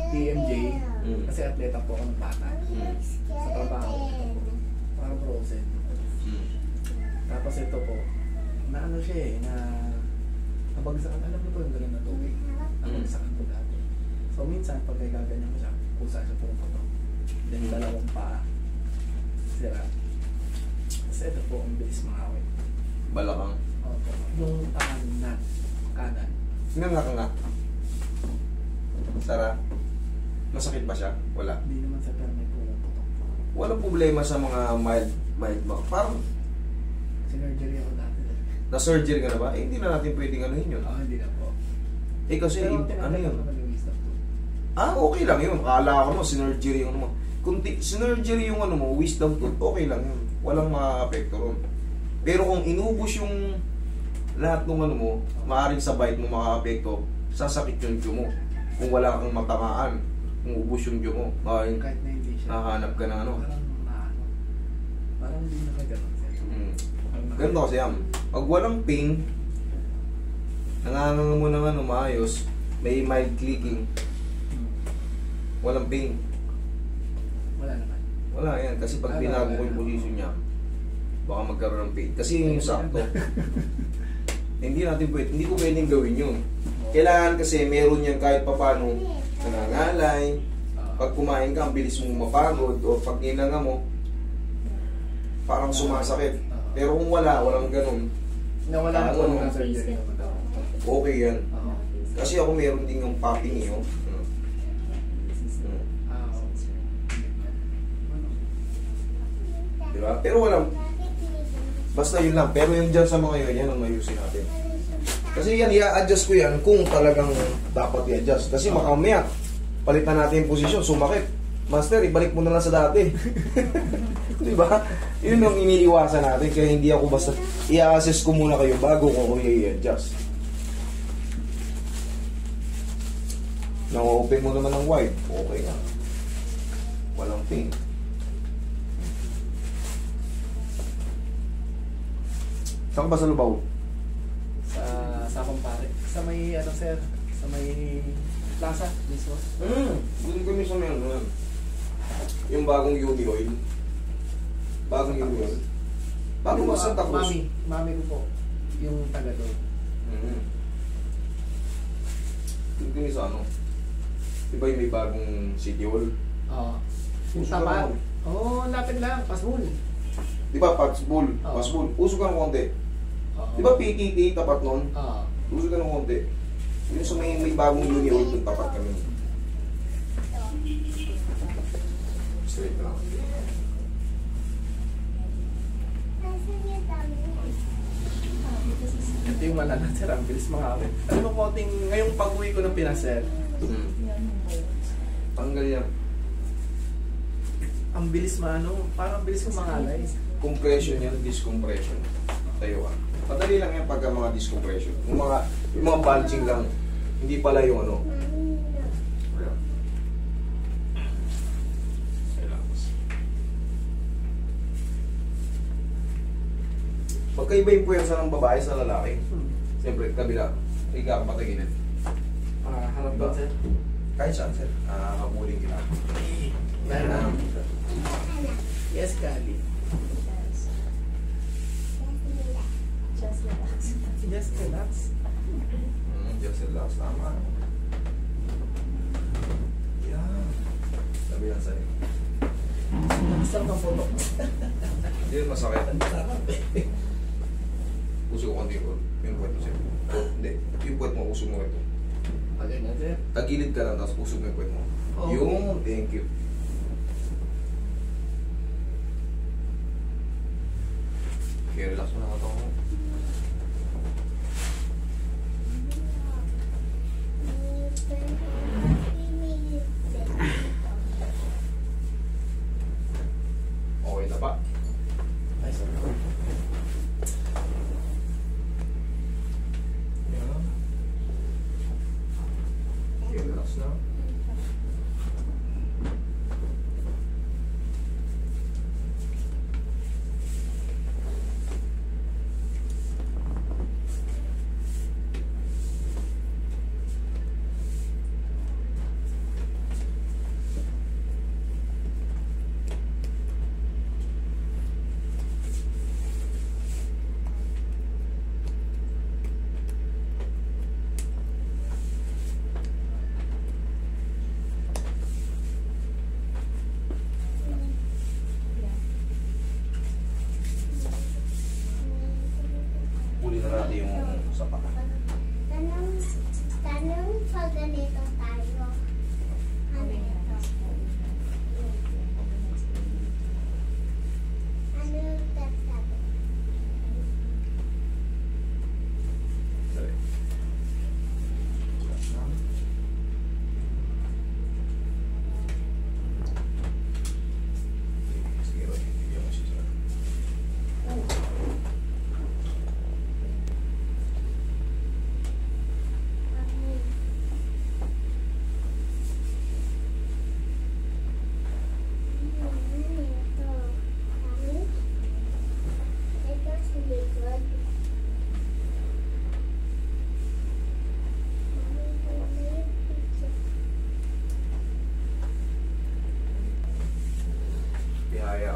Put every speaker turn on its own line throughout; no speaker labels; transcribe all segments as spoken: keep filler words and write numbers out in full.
T M J,
Mm.
kasi atleta po ako ng bata.
Mm.
Sa trabaho, parang frozen.
Mm.
Tapos ito po, na ano siya eh, na nabagsakan, alam mo po yung ganun na tubig. Nabagsakan po dati. So minsan, pag gaganyan ko siya, kusa siya po ko. Then
Mm.
dalawang paa, sira. Kasi ito po, ang bilis mangawit.
Balakang.
Opo. Yung tangan na kanan.
Nga nga nga. Sara, masakit ba siya? Wala.
Hindi naman sa pero may pumuputok.
Walang problema sa mga mild, mild ba? Parang
Sinergery ako dati.
na-surgery ka na ba? Eh, hindi na natin pwedeng anuhin yun.
Ah, hindi na po.
Eh kasi,
Pero
ano
tinatawag
yun?
ko naman yung wisdom tooth.
Ah, okay lang yun. Kala ko mo, sinergery yung ano mo. Kung ti- sinergery yung ano mo, wisdom tooth, okay lang yun. Walang makaka-apekto ron. Pero kung inubos yung lahat ng ano mo, maaaring sa bite mo makaka-apekto, sasakit yung tiyo mo. Kung wala kang matamaan, kung ubos yung tiyo mo, maaaring
Kahit na hindi siya.
nahanap ka na ano.
Parang na ano. Parang hindi na kaganon siya.
Hmm.
Parang na-
Ganito kasi yan. Pag walang pain, nanganganga mo ng ano, maayos, may mild clicking,
Hmm.
walang pain.
Wala naman.
Wala yan. Kasi pag
Wala,
binago ko
wala.
yung position niya, baka magkaroon ng pain. Kasi yun yung sakto. Hindi natin pwede, hindi ko pwedeng gawin yun. Kailangan kasi meron yan kahit papano nangangalay.
Ah,
Pag kumain ka, ang bilis mong mapagod. O pag inanga mo, parang sumasakit. Pero kung wala, walang ganun,
nawala na po
ano,
nung surgery naman daw.
okay yan.
Oo.
Kasi ako meron din yung popping eh. Oh. Hmm. Hmm.
Ah, okay. Ano?
Diba? Pero walang, basta yun lang. Pero yung dyan sa mga yun, yan ang mayusin natin. Kasi yan, i-adjust ko yan kung talagang dapat i-adjust. Kasi makamaya, palitan natin yung posisyon, sumakit. Master, ibalik mo na lang sa dati. Diba? Yun ang iniiwasan natin. Kaya hindi ako basta, i-assess ko muna kayo bago ko i-adjust. Na-open mo naman ng wide, okay na. Walang pain. Saan ka ba sa Lubao?
Sa sa kumpare. Sa may ano sir, sa may plaza mismo.
Hmm, doon kami sa meron nun. Yung bagong Uni Oil. Bagong Uni Oil. Bago
Yung,
ba sa
ah,
Tapos?
Mami, mami ko po. Yung taga doon.
Hmm. Doon kami sa ano. Diba yung may bagong City Hall?
Oo. Yung
Uso ka
tapat.
naman.
Oo, oh, lapit lang. Pasbul.
Diba Patsbull?
Oo.
Patsbull. Uso ka ng konti.
Oo.
Diba P T T tapat nun?
Oo.
Uso ka ng konti. Yung sa may, may bagong Uni Oil doon tapat kami. Straight lang.
Ito yung malala sir. Ang bilis makawit. Alam mo konting, ngayong pag-uwi ko ng Pinas sir,
Hmm. Tanggal yan.
ang bilis maano, parang bilis ko mangalay.
Compression yan, discompression. Tayo ka. Madali lang yan pagka mga discompression. Yung mga, yung mga bulging lang, hindi pala yung ano. Relax. Relax. Pagkaiba yung puwersa ng babae sa lalaki,
Hmm.
siyempre, kabila, higa ka pataginin.
Ah, harap ba sir?
Kahit saan, sir. Ah, kabuling kita.
Meron. Yes, Kali.
Just relax.
Just relax.
Hmm, just relax. Tama. Yan. Sabi yan sa'yo.
Isang kang photo.
Hindi yun masakit.
Ang sarap eh.
Uso ko konti ko. Yung puwet mo, sir. Oh, hindi. Yung puwet mo, uso mo ito.
Pag ganyan sir.
Tagilid ka lang, tapos uso mo yung puwet mo.
Oo.
Yung, thank you. Okay, relax mo na ito. Okay na ba?
Ay, sorry.
Yan. Okay, relax na.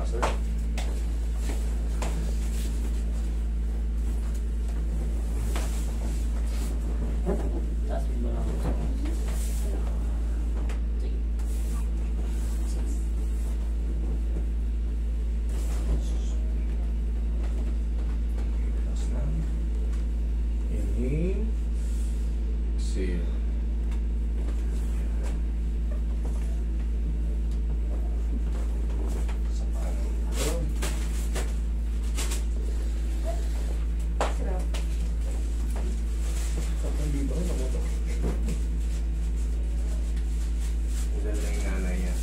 master.
Taas mo lang. Sige.
Last na. Inhale. Exhale. Sa parang ito.
Sa dito, sa moto.
Ilan na yung nanay niya.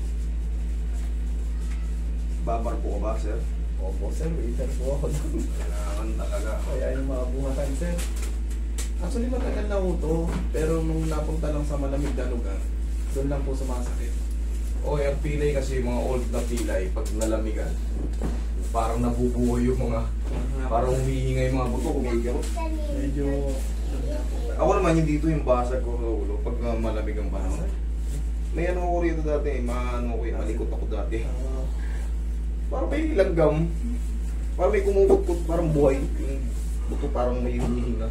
Babar po ka ba, sir?
Opo, sir. Waiter po ako doon.
Kailangan talaga.
Kaya yung mga buhatan, sir. Actually, matagal na po to. Pero nung napunta lang sa malamig na lugar, doon lang po sumasakit.
O, yung pilay kasi yung mga old na pilay, pag nalamigan, parang nabubuhay yung mga, parang humihinga yung mga buto, kumigil.
Medyo...
Ako naman, hindi dito yung basag ko sa ulo pag uh, malamig ang panahon. May ano ko rito dati, maano ko yun, malikot ako dati.
ah,
Parang may langgam, parang may kumukot-kot, parang buhay. Yung buto parang may humihinga.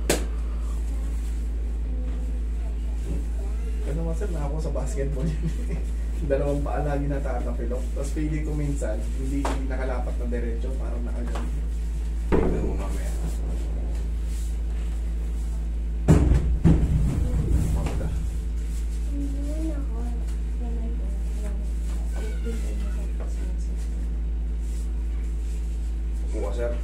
Ano naman, sir, na ako sa basketball yun. Dalawang paa lagi natatapilok. Tapos feeling ko minsan, hindi nakalapat na diretso, parang nakagano.
Tignan mo mamaya. Mamaya. Buka, sir.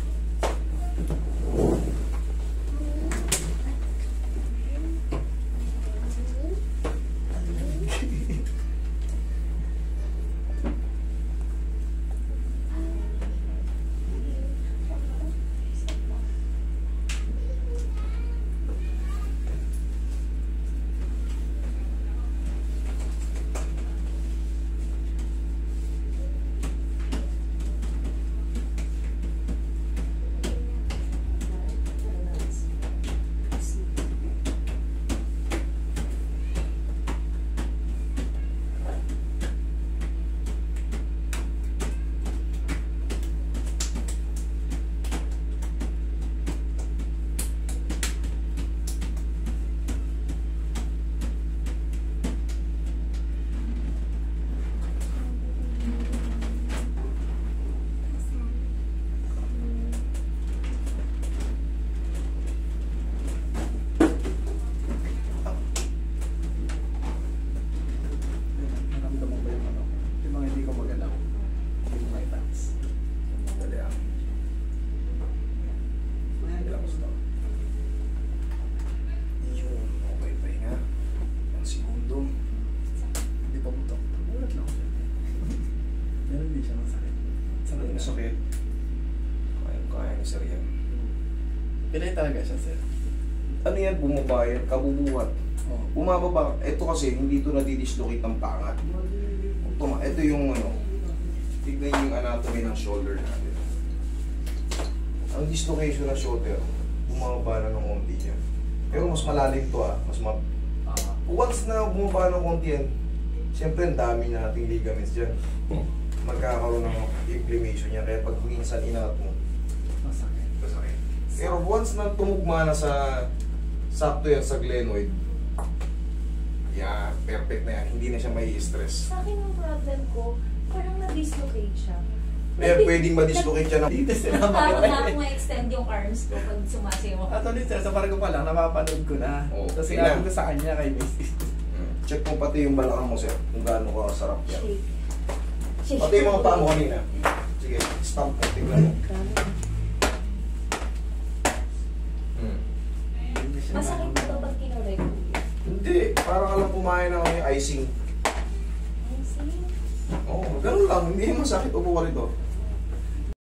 Naramdaman ko yung ano, yung mga hindi ko magalaw. Yung my pants.
Dali ah. Relax na. Yun, okay pa nga. Ang segundo.
Hindi pa buto. Ulat lang ako siya. Pero hindi siya masakit. Sakit
Ang
na.
sakit. Kaya-kaya ni sir yan.
Pinay talaga siya, sir.
Ano yan, bumaba yan, kabubuhat.
Oo.
Bumababa, ito kasi hindi ito nadidislocate ng pangat. Tuma, ito yung ano, tignan yung anatomy ng shoulder natin. Ang dislocation ng shoulder, bumababa na ng konti yan. Pero mas malalim to ah, mas ma...
Ah.
Once na bumaba ng konti yan, siyempre ang dami nating ligaments dyan. Magkakaroon ng inflammation yan, kaya pag minsan inangat mo,
Masakit.
masakit. Pero once na tumugma na sa sakto yan sa glenoid, yan, perfect na yan. Hindi na siya may stress.
Sa akin ang problem ko, parang na-dislocate siya.
Kaya pwedeng ma-dislocate siya ng...
Dito sila
Parang
makita.
na ako ma-extend yung arms ko pag sumasayaw ako.
Actually, sir, sa parang ko pa lang, napapanood ko na.
Oo.
Tapos
Tingnan.
sinabi ko sa kanya kay Missus
Check mo pati yung balakang mo, sir. Kung gaano ka sarap yan.
Shake. Shake.
Pati yung mga paa mo kanina. Sige, stamp mo. Tignan mo. Hmm.
Masakit ba ito pag kinuray ko?
Hindi. Parang alam kumain na kami icing.
I see.
Oo, ganun lang. Hindi masakit. Upo ka rito.